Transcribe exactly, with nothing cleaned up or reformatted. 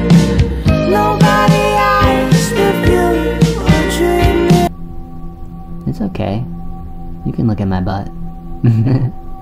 Nobody asked if you were dreaming. It's okay. You can look at my butt.